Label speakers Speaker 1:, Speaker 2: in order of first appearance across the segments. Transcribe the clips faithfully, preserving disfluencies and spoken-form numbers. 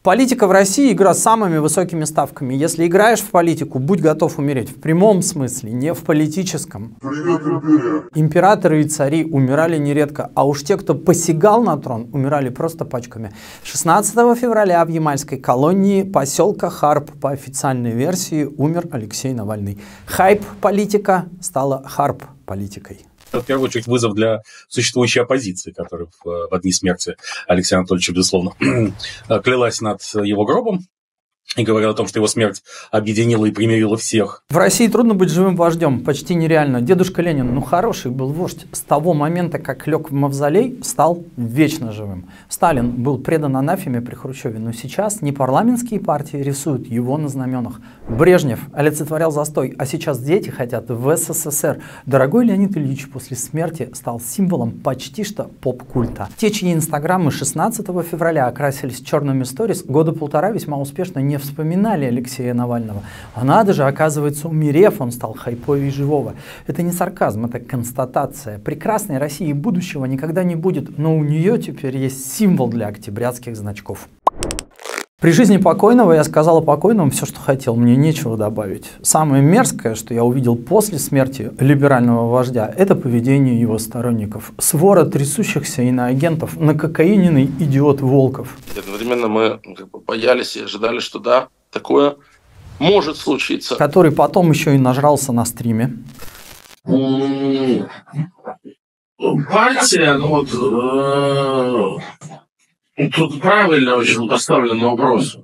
Speaker 1: Политика в России — игра с самыми высокими ставками. Если играешь в политику, будь готов умереть. В прямом смысле, не в политическом.
Speaker 2: Привет, империя.
Speaker 1: Императоры и цари умирали нередко, а уж те, кто посягал на трон, умирали просто пачками. шестнадцатого февраля в ямальской колонии поселка Харп, по официальной версии, умер Алексей Навальный. Хайп-политика стала харп-политикой.
Speaker 3: В первую очередь вызов для существующей оппозиции, которая в, в дни смерти Алексея Анатольевича, безусловно, клялась над его гробом и говорила о том, что его смерть объединила и примирила всех.
Speaker 1: В России трудно быть живым вождем, почти нереально. Дедушка Ленин, ну хороший был вождь. С того момента, как лег в мавзолей, стал вечно живым. Сталин был предан анафеме при Хрущеве, но сейчас не парламентские партии рисуют его на знаменах. Брежнев олицетворял застой, а сейчас дети хотят в СССР. Дорогой Леонид Ильич после смерти стал символом почти что поп-культа. Те, чьи инстаграмы шестнадцатого февраля окрасились черными сторис, года полтора весьма успешно не вспоминали Алексея Навального. А надо же, оказывается, умерев, он стал хайповей живого. Это не сарказм, это констатация. Прекрасной России будущего никогда не будет, но у нее теперь есть символ для октябрятских значков. При жизни покойного я сказал о покойном все, что хотел, мне нечего добавить. Самое мерзкое, что я увидел после смерти либерального вождя, это поведение его сторонников. Свора трясущихся иноагентов, накокаиненный идиот Волков.
Speaker 4: Одновременно мы как бы боялись и ожидали, что да, такое может случиться.
Speaker 1: Который потом еще и нажрался на стриме.
Speaker 4: Партия, ну вот... Тут правильно очень поставлен вопрос.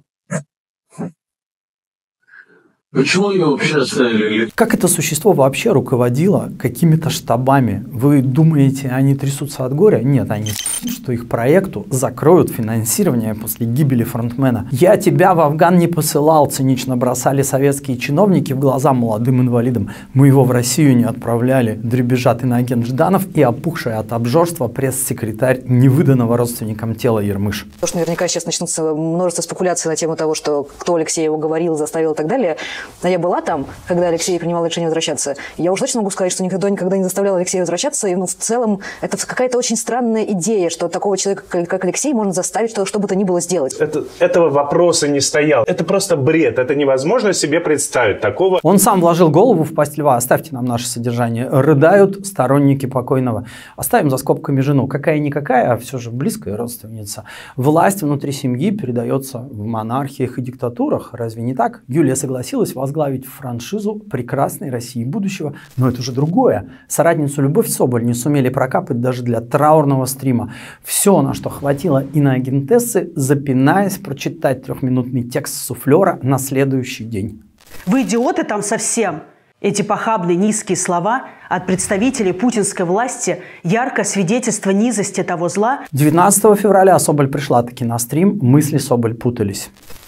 Speaker 4: Почему ее вообще оставили?
Speaker 1: Как это существо вообще руководило какими-то штабами? Вы думаете, они трясутся от горя? Нет, они что их проекту закроют финансирование после гибели фронтмена. «Я тебя в Афган не посылал», цинично бросали советские чиновники в глаза молодым инвалидам. «Мы его в Россию не отправляли», дребезжат иноагент Жданов и опухшая от обжорства пресс-секретарь невыданного родственникам тела Ермыш.
Speaker 5: Потому что наверняка сейчас начнутся множество спекуляций на тему того, что кто Алексей его говорил, заставил и так далее. А я была там, когда Алексей принимал решение возвращаться. Я уж точно могу сказать, что никто никогда не заставлял Алексея возвращаться. И ну, в целом это какая-то очень странная идея, что такого человека, как Алексей, можно заставить что, что бы то ни было сделать.
Speaker 6: Это, этого вопроса не стоял. Это просто бред. Это невозможно себе представить такого.
Speaker 1: Он сам вложил голову в пасть льва. Оставьте нам наше содержание. Рыдают сторонники покойного. Оставим за скобками жену. Какая-никакая, а все же близкая родственница. Власть внутри семьи передается в монархиях и диктатурах. Разве не так? Юлия согласилась возглавить франшизу прекрасной России будущего. Но это уже другое. Соратницу Любовь Соболь не сумели прокапать даже для траурного стрима. Все, на что хватило иноагентессы, запинаясь, прочитать трехминутный текст суфлера на следующий день.
Speaker 7: Вы идиоты там совсем. Эти похабные низкие слова от представителей путинской власти ярко свидетельство низости того зла.
Speaker 1: девятнадцатого февраля Соболь пришла таки на стрим, мысли Соболь путались.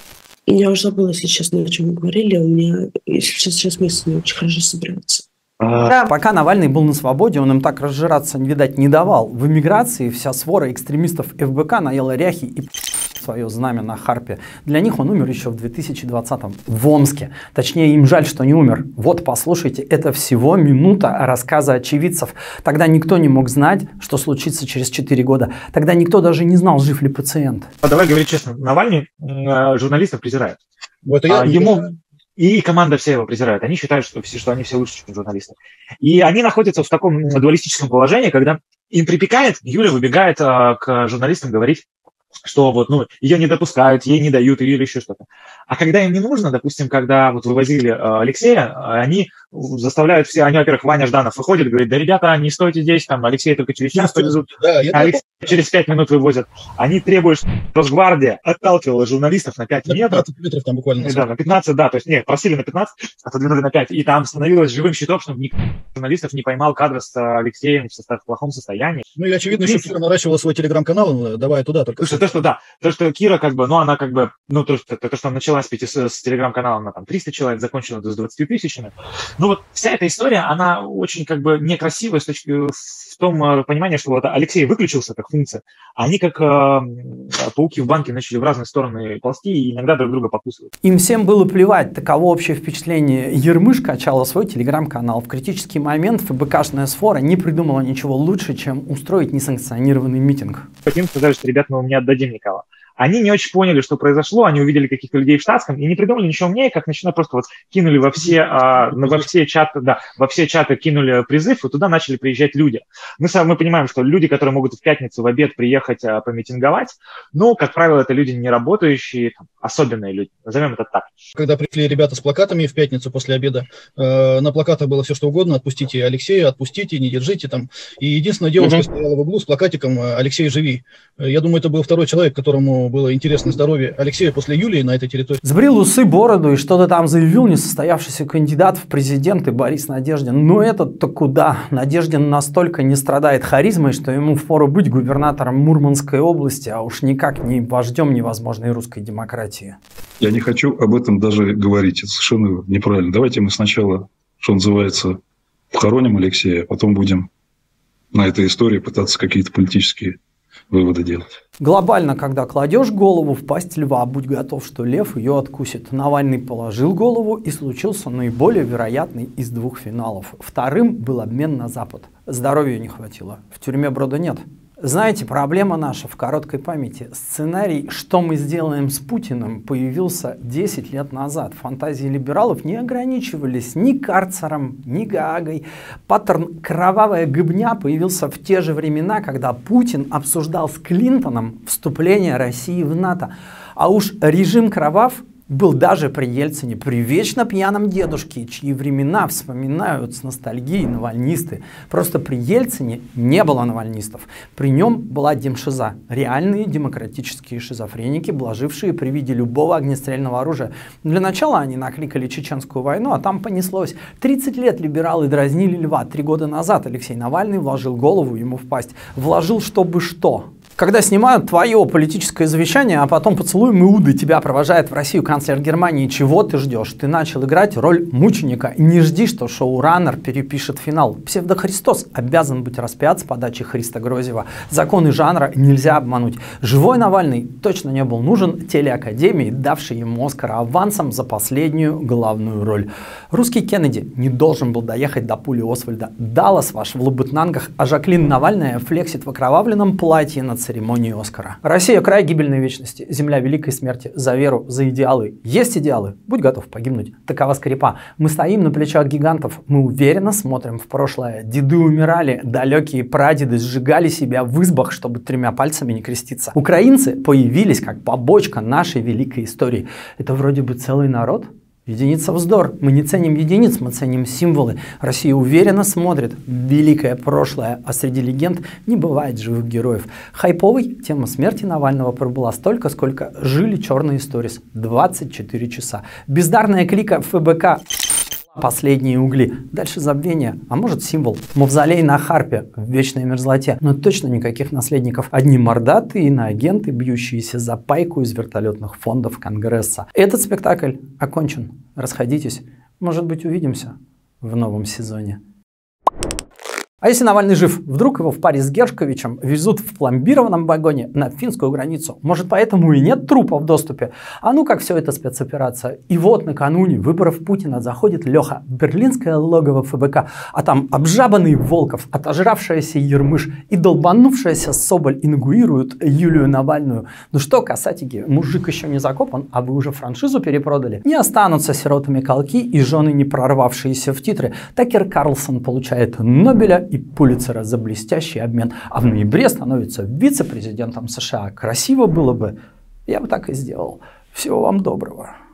Speaker 8: Я уже забыла, если честно, о чем мы говорили. У меня, если сейчас, сейчас мысли не очень хорошо собираются.
Speaker 1: Да. Пока Навальный был на свободе, он им так разжираться, видать, не давал. В эмиграции вся свора экстремистов эф бэ ка наела ряхи и свое знамя на Харпе. Для них он умер еще в две тысячи двадцатом в Омске. Точнее, им жаль, что не умер. Вот, послушайте, это всего минута рассказа очевидцев. Тогда никто не мог знать, что случится через четыре года. Тогда никто даже не знал, жив ли пациент.
Speaker 9: Давай говорить честно, Навальный э, журналистов презирает.
Speaker 10: Вот я...
Speaker 9: а, ему... И команда вся его презирает. Они считают, что, все, что они все лучше, чем журналисты. И они находятся в таком дуалистическом положении, когда им припекает, Юля выбегает а, к журналистам говорить, что вот, ну, ее не допускают, ей не дают или еще что-то. А когда им не нужно, допустим, когда вот вывозили э, Алексея, они заставляют все, они, во-первых, Ваня Жданов выходит, говорит, да, ребята, не стойте здесь, там, Алексея только через час повезут, да, а Алексея через пять минут вывозят. Они требуют, что Росгвардия отталкивала журналистов на пять метров.
Speaker 10: пятнадцать метров там буквально.
Speaker 9: Да, на пятнадцать, да, то есть, нет, просили на пятнадцать, отодвинули на пять, и там становилось живым щитом, чтобы никто из журналистов не поймал кадры с Алексеем в плохом состоянии.
Speaker 10: Ну и очевидно, что Кира наращивала свой телеграм-канал, давая туда только.
Speaker 9: Слушай, то, что да, то, что Кира как бы, ну, она как бы, ну, то, что, то, что она начала с, пяти, с телеграм-каналом на там триста человек, закончила с двадцатью тысячами. Ну, вот вся эта история, она очень как бы некрасивая с точки, в том понимании, что вот Алексей выключился как функция, а они как э, пауки в банке начали в разные стороны ползти и иногда друг друга покусывать.
Speaker 1: Им всем было плевать, таково общее впечатление. Ермыш качала свой телеграм-канал. В критический момент эф бэ ка-шная сфора не придумала ничего лучше, чем устроить несанкционированный митинг.
Speaker 9: Хотим сказать, что, ребят, мы вам не отдадим никого. Они не очень поняли, что произошло, они увидели каких-то людей в штатском и не придумали ничего умнее, как начинать просто вот кинули во все, а, во все чаты, да, во все чаты кинули призыв, и туда начали приезжать люди. Мы, мы понимаем, что люди, которые могут в пятницу в обед приехать а, помитинговать, но, как правило, это люди не работающие, там, особенные люди, назовем это так.
Speaker 10: Когда пришли ребята с плакатами в пятницу после обеда, э, на плакатах было все что угодно: отпустите Алексея, отпустите, не держите там. И единственная девушка uh-huh. стояла в углу с плакатиком: Алексей, живи. Я думаю, это был второй человек, которому было интересно здоровье Алексея после Юлии на этой территории.
Speaker 1: Сбрил усы, бороду и что-то там заявил несостоявшийся кандидат в президенты Борис Надеждин. Но этот-то куда? Надеждин настолько не страдает харизмой, что ему впору быть губернатором Мурманской области, а уж никак не вождем невозможной русской демократии.
Speaker 2: Я не хочу об этом даже говорить. Это совершенно неправильно. Давайте мы сначала, что называется, похороним Алексея, а потом будем на этой истории пытаться какие-то политические выводы делать.
Speaker 1: Глобально, когда кладешь голову в пасть льва, будь готов, что лев ее откусит. Навальный положил голову, и случился наиболее вероятный из двух финалов. Вторым был обмен на Запад. Здоровья не хватило. В тюрьме Брода нет. Знаете, проблема наша в короткой памяти. Сценарий «Что мы сделаем с Путиным» появился десять лет назад. Фантазии либералов не ограничивались ни карцером, ни Гаагой. Паттерн «Кровавая гыбня» появился в те же времена, когда Путин обсуждал с Клинтоном вступление России в НАТО. А уж режим кровав был даже при Ельцине, при вечно пьяном дедушке, чьи времена вспоминают с ностальгией навальнисты. Просто при Ельцине не было навальнистов. При нем была демшиза. Реальные демократические шизофреники, блажившие при виде любого огнестрельного оружия. Для начала они накликали чеченскую войну, а там понеслось. тридцать лет либералы дразнили льва. Три года назад Алексей Навальный вложил голову ему в пасть. Вложил, чтобы что? Когда снимают твое политическое завещание, а потом поцелуем Иуды тебя провожает в Россию канцлер Германии, чего ты ждешь? Ты начал играть роль мученика. Не жди, что шоураннер перепишет финал. Псевдохристос обязан быть распят с подачи Христа Грозева. Законы жанра нельзя обмануть. Живой Навальный точно не был нужен телеакадемии, давшей ему Оскара авансом за последнюю главную роль. Русский Кеннеди не должен был доехать до пули Освальда. Даллас ваш в Лабытнангах, а Жаклин Навальная флексит в окровавленном платье над церемонии Оскара. Россия — край гибельной вечности, земля великой смерти. За веру, за идеалы. Есть идеалы? Будь готов погибнуть. Такова Скрипа. Мы стоим на плечах гигантов. Мы уверенно смотрим в прошлое. Деды умирали, далекие прадеды сжигали себя в избах, чтобы тремя пальцами не креститься. Украинцы появились как побочка нашей великой истории. Это вроде бы целый народ? Единица вздор. Мы не ценим единиц, мы ценим символы. Россия уверенно смотрит в великое прошлое, а среди легенд не бывает живых героев. Хайповой тема смерти Навального пробыла столько, сколько жили черные сторис. двадцать четыре часа. Бездарная клика ФБК. Последние угли. Дальше забвение. А может символ. Мавзолей на Харпе в вечной мерзлоте. Но точно никаких наследников. Одни мордатые иноагенты, бьющиеся за пайку из вертолетных фондов Конгресса. Этот спектакль окончен. Расходитесь. Может быть, увидимся в новом сезоне. А если Навальный жив, вдруг его в паре с Гершковичем везут в пломбированном вагоне на финскую границу? Может, поэтому и нет трупа в доступе? А ну как все это спецоперация? И вот накануне выборов Путина заходит Леха в берлинское логово ФБК, а там обжабанный Волков, отожравшаяся Ермыш и долбанувшаяся Соболь инаугурируют Юлию Навальную. Ну что, касатики, мужик еще не закопан, а вы уже франшизу перепродали? Не останутся сиротами колки и жены, не прорвавшиеся в титры. Такер Карлсон получает Нобеля и Пулитцера за блестящий обмен, а в ноябре становится вице-президентом США. Красиво было бы, я бы так и сделал. Всего вам доброго.